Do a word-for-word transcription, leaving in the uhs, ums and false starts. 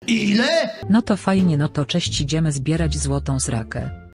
Ile? No to fajnie, no to cześć, idziemy zbierać złotą srakę.